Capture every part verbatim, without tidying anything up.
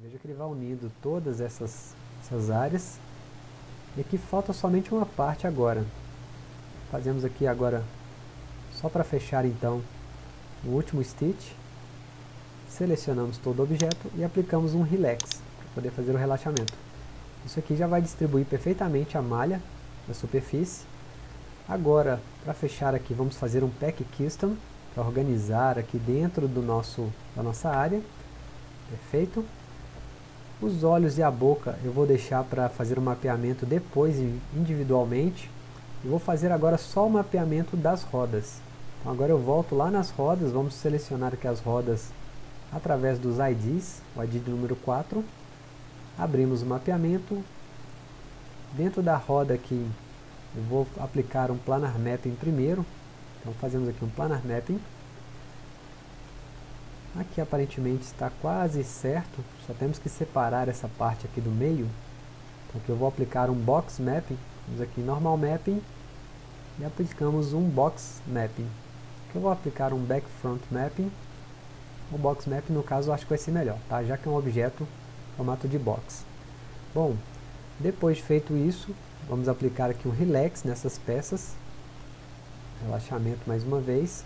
Veja que ele vai unindo todas essas, essas áreas. E aqui falta somente uma parte agora. Fazemos aqui agora, só para fechar então, o último stitch. Selecionamos todo o objeto e aplicamos um relax, para poder fazer o relaxamento. Isso aqui já vai distribuir perfeitamente a malha da superfície. Agora, para fechar aqui, vamos fazer um pack custom, para organizar aqui dentro do nosso, da nossa área. Perfeito. Os olhos e a boca eu vou deixar para fazer o mapeamento depois individualmente. Eu vou fazer agora só o mapeamento das rodas. Então agora eu volto lá nas rodas, vamos selecionar aqui as rodas através dos I Ds, o I D de número quatro. Abrimos o mapeamento. Dentro da roda aqui, eu vou aplicar um planar mapping primeiro. Então fazemos aqui um planar mapping. Aqui aparentemente está quase certo, só temos que separar essa parte aqui do meio. Então aqui eu vou aplicar um box mapping, vamos aqui normal mapping, e aplicamos um box mapping. Aqui eu vou aplicar um back front mapping, o box mapping no caso eu acho que vai ser melhor, tá? Já que é um objeto em formato de box. Bom, depois de feito isso, vamos aplicar aqui um relax nessas peças, relaxamento mais uma vez.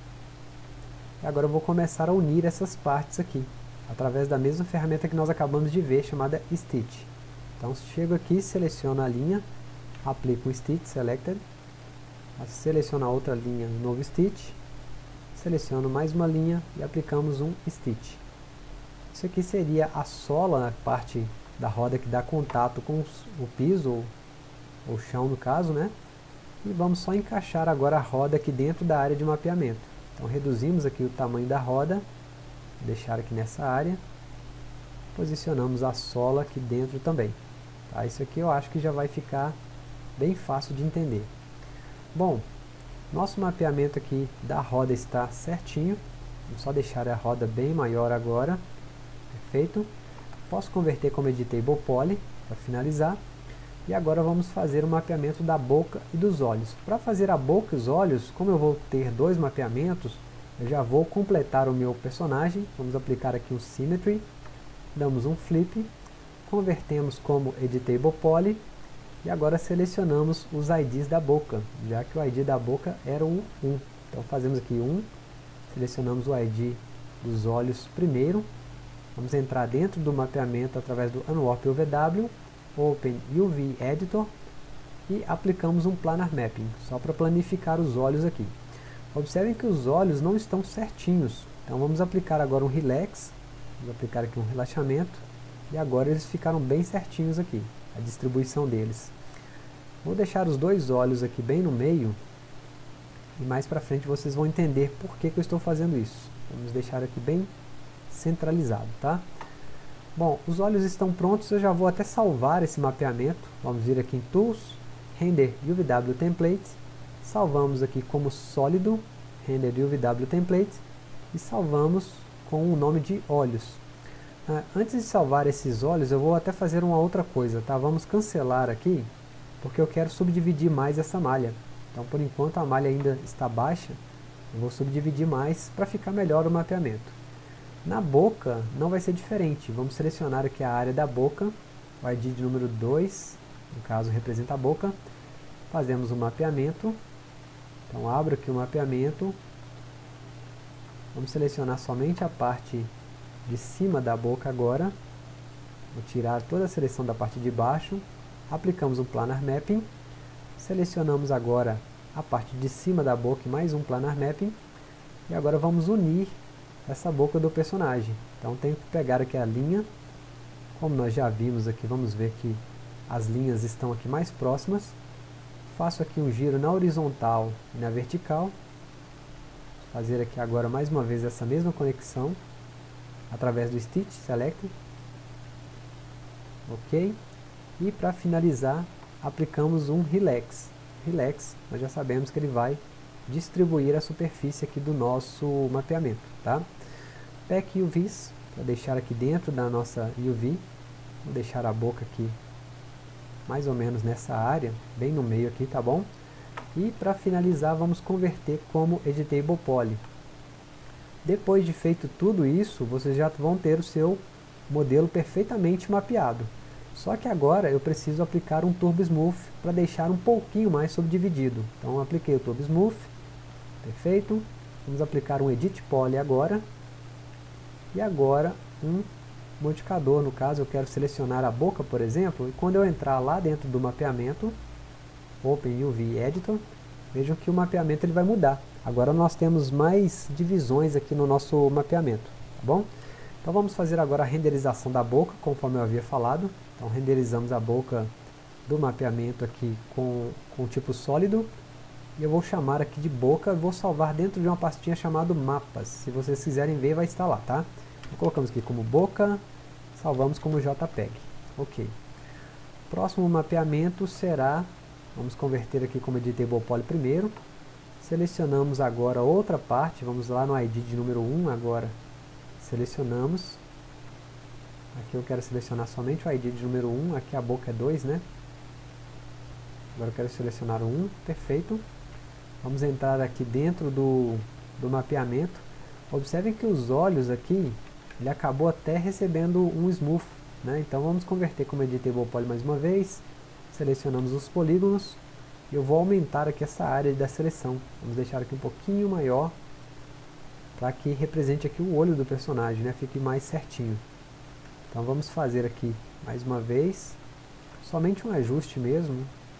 E agora eu vou começar a unir essas partes aqui, através da mesma ferramenta que nós acabamos de ver, chamada Stitch. Então chego aqui, seleciono a linha, aplico um Stitch Selected, seleciono a outra linha, um novo Stitch, seleciono mais uma linha e aplicamos um Stitch. Isso aqui seria a sola, a parte da roda que dá contato com o piso, ou o chão no caso, né? E vamos só encaixar agora a roda aqui dentro da área de mapeamento. Então reduzimos aqui o tamanho da roda, vou deixar aqui nessa área, posicionamos a sola aqui dentro também. Tá? Isso aqui eu acho que já vai ficar bem fácil de entender. Bom, nosso mapeamento aqui da roda está certinho, vou só deixar a roda bem maior agora, perfeito. Posso converter como Editable Poly para finalizar. E agora vamos fazer o mapeamento da boca e dos olhos. Para fazer a boca e os olhos, como eu vou ter dois mapeamentos, eu já vou completar o meu personagem. Vamos aplicar aqui um Symmetry, damos um Flip, convertemos como Editable Poly, e agora selecionamos os I Ds da boca, já que o I D da boca era o um. Então fazemos aqui um, selecionamos o I D dos olhos primeiro, vamos entrar dentro do mapeamento através do Unwarp U V W, Open U V Editor e aplicamos um Planar Mapping, só para planificar os olhos aqui. Observem que os olhos não estão certinhos, então vamos aplicar agora um Relax, vamos aplicar aqui um relaxamento, e agora eles ficaram bem certinhos aqui, a distribuição deles. Vou deixar os dois olhos aqui bem no meio, e mais para frente vocês vão entender por que que eu estou fazendo isso. Vamos deixar aqui bem centralizado, tá? Bom, os olhos estão prontos, eu já vou até salvar esse mapeamento. Vamos vir aqui em Tools, Render U V W Template, salvamos aqui como sólido, Render U V W Template, e salvamos com o nome de olhos. Ah, antes de salvar esses olhos, eu vou até fazer uma outra coisa, tá? Vamos cancelar aqui, porque eu quero subdividir mais essa malha. Então, por enquanto, a malha ainda está baixa, eu vou subdividir mais para ficar melhor o mapeamento. Na boca não vai ser diferente, vamos selecionar aqui a área da boca, o I D de número dois, no caso representa a boca, fazemos o mapeamento, então abro aqui o mapeamento, vamos selecionar somente a parte de cima da boca agora, vou tirar toda a seleção da parte de baixo, aplicamos um Planar Mapping, selecionamos agora a parte de cima da boca e mais um Planar Mapping, e agora vamos unir essa boca do personagem. Então tenho que pegar aqui a linha, como nós já vimos aqui, vamos ver que as linhas estão aqui mais próximas, faço aqui um giro na horizontal e na vertical, vou fazer aqui agora mais uma vez essa mesma conexão, através do Stitch Select, ok, e para finalizar, aplicamos um Relax, Relax, nós já sabemos que ele vai distribuir a superfície aqui do nosso mapeamento, tá? Pack U Vs, para deixar aqui dentro da nossa U V, vou deixar a boca aqui mais ou menos nessa área, bem no meio aqui, tá bom? E para finalizar vamos converter como Editable Poly. Depois de feito tudo isso, vocês já vão ter o seu modelo perfeitamente mapeado. Só que agora eu preciso aplicar um Turbo Smooth para deixar um pouquinho mais subdividido. Então eu apliquei o Turbo Smooth, perfeito. Vamos aplicar um Edit Poly agora. E agora um modificador, no caso eu quero selecionar a boca, por exemplo, e quando eu entrar lá dentro do mapeamento, Open U V Editor, vejam que o mapeamento ele vai mudar. Agora nós temos mais divisões aqui no nosso mapeamento, tá bom? Então vamos fazer agora a renderização da boca, conforme eu havia falado. Então renderizamos a boca do mapeamento aqui com, com o tipo sólido. E eu vou chamar aqui de boca, vou salvar dentro de uma pastinha chamada mapas. Se vocês quiserem ver, vai estar lá, tá? Então, colocamos aqui como boca, salvamos como JPEG. Ok. Próximo mapeamento será, vamos converter aqui como Editable Poly primeiro. Selecionamos agora outra parte, vamos lá no I D de número um agora. Selecionamos. Aqui eu quero selecionar somente o I D de número um, aqui a boca é dois, né? Agora eu quero selecionar o um, perfeito. Vamos entrar aqui dentro do, do mapeamento. Observem que os olhos aqui, ele acabou até recebendo um smooth, né? Então vamos converter como Editable Poly mais uma vez. Selecionamos os polígonos. E eu vou aumentar aqui essa área da seleção. Vamos deixar aqui um pouquinho maior, para que represente aqui o olho do personagem, né? Fique mais certinho. Então vamos fazer aqui mais uma vez, somente um ajuste mesmo.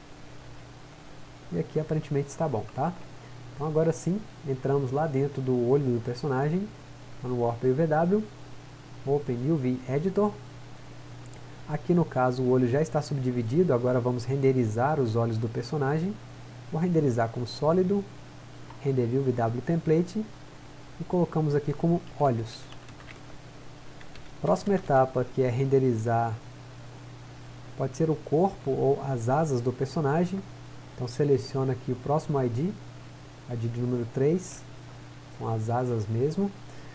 E aqui aparentemente está bom, tá? Então agora sim, entramos lá dentro do olho do personagem, no Warp U V W, Open U V Editor. Aqui no caso o olho já está subdividido, agora vamos renderizar os olhos do personagem. Vou renderizar como sólido, Render U V W Template, e colocamos aqui como olhos. Próxima etapa, que é renderizar, pode ser o corpo ou as asas do personagem. Então seleciona aqui o próximo I D, I D de número três, são as asas mesmo.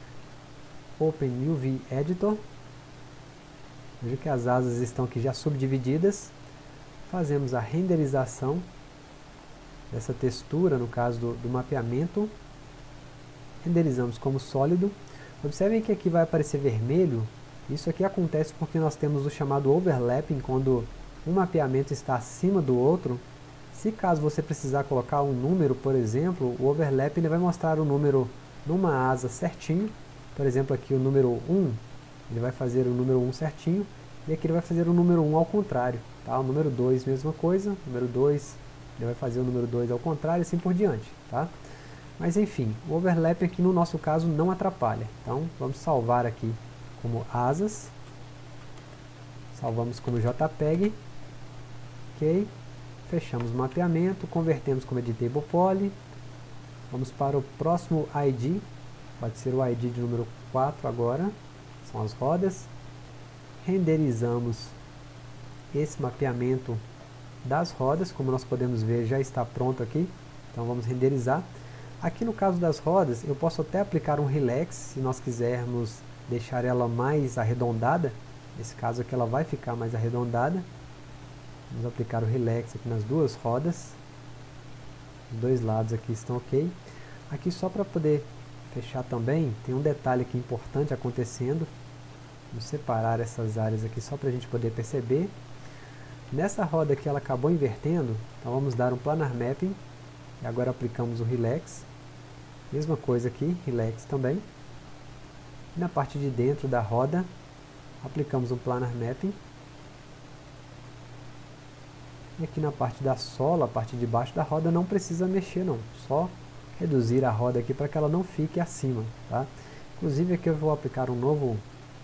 Open U V Editor. Veja que as asas estão aqui já subdivididas. Fazemos a renderização dessa textura, no caso do, do mapeamento. Renderizamos como sólido. Observem que aqui vai aparecer vermelho. Isso aqui acontece porque nós temos o chamado overlapping, quando um mapeamento está acima do outro. Se caso você precisar colocar um número, por exemplo, o overlap ele vai mostrar o número numa asa certinho. Por exemplo, aqui o número um, ele vai fazer o número um certinho, e aqui ele vai fazer o número um ao contrário. Tá? O número dois, mesma coisa, o número dois, ele vai fazer o número dois ao contrário, e assim por diante. Tá? Mas enfim, o overlap aqui no nosso caso não atrapalha. Então vamos salvar aqui como asas, salvamos como JPEG, ok. Fechamos o mapeamento, convertemos como Editable Poly. Vamos para o próximo I D, pode ser o I D de número quatro agora, são as rodas. Renderizamos esse mapeamento das rodas, como nós podemos ver já está pronto aqui, então vamos renderizar. Aqui no caso das rodas, eu posso até aplicar um Relax, se nós quisermos deixar ela mais arredondada. Nesse caso aqui ela vai ficar mais arredondada. Vamos aplicar o Relax aqui nas duas rodas. Os dois lados aqui estão ok. Aqui só para poder fechar também, tem um detalhe aqui importante acontecendo. Vamos separar essas áreas aqui só para a gente poder perceber. Nessa roda aqui ela acabou invertendo, então vamos dar um Planar Mapping. E agora aplicamos o Relax. Mesma coisa aqui, Relax também. E na parte de dentro da roda, aplicamos um Planar Mapping. E aqui na parte da sola, a parte de baixo da roda, não precisa mexer não. Só reduzir a roda aqui para que ela não fique acima. Tá? Inclusive aqui eu vou aplicar um novo,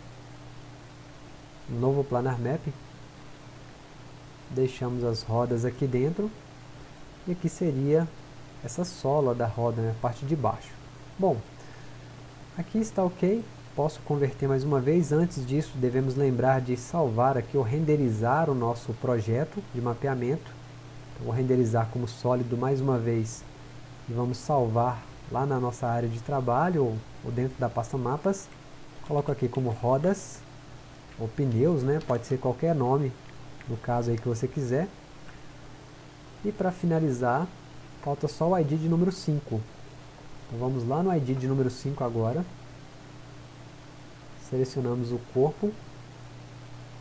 um novo Planar Mapping. Deixamos as rodas aqui dentro. E aqui seria essa sola da roda, né, a parte de baixo. Bom, aqui está ok. Posso converter mais uma vez. Antes disso, devemos lembrar de salvar aqui ou renderizar o nosso projeto de mapeamento. Então, vou renderizar como sólido mais uma vez. E vamos salvar lá na nossa área de trabalho ou, ou dentro da pasta mapas. Coloco aqui como rodas ou pneus, né? Pode ser qualquer nome, no caso aí que você quiser. E para finalizar, falta só o I D de número cinco. Então vamos lá no I D de número cinco agora. Selecionamos o corpo,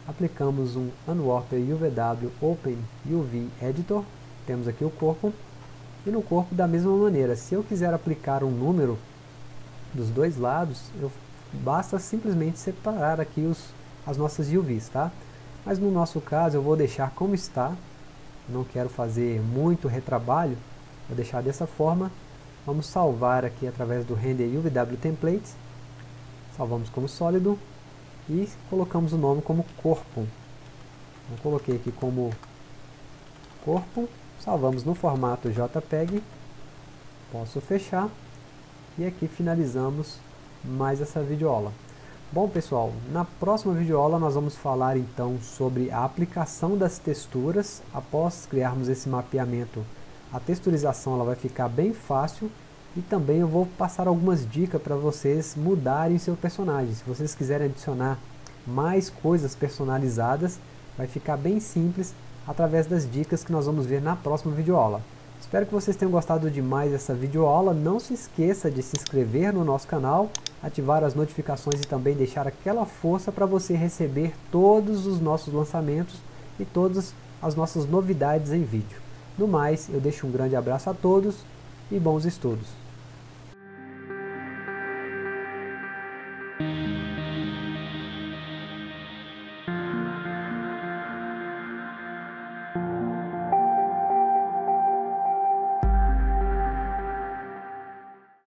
aplicamos um Unwarper U V W Open U V Editor, temos aqui o corpo, e no corpo da mesma maneira, se eu quiser aplicar um número dos dois lados, eu, basta simplesmente separar aqui os, as nossas U Vs, tá? Mas no nosso caso eu vou deixar como está, não quero fazer muito retrabalho, vou deixar dessa forma. Vamos salvar aqui através do Render U V W Templates, salvamos como sólido e colocamos o nome como corpo. Eu coloquei aqui como corpo, salvamos no formato JPEG, posso fechar e aqui finalizamos mais essa videoaula. Bom pessoal, na próxima videoaula nós vamos falar então sobre a aplicação das texturas. Após criarmos esse mapeamento, a texturização ela vai ficar bem fácil e também eu vou passar algumas dicas para vocês mudarem seu personagem. Se vocês quiserem adicionar mais coisas personalizadas, vai ficar bem simples através das dicas que nós vamos ver na próxima videoaula. Espero que vocês tenham gostado demais dessa videoaula. Não se esqueça de se inscrever no nosso canal, ativar as notificações e também deixar aquela força para você receber todos os nossos lançamentos e todas as nossas novidades em vídeo. No mais, eu deixo um grande abraço a todos e bons estudos.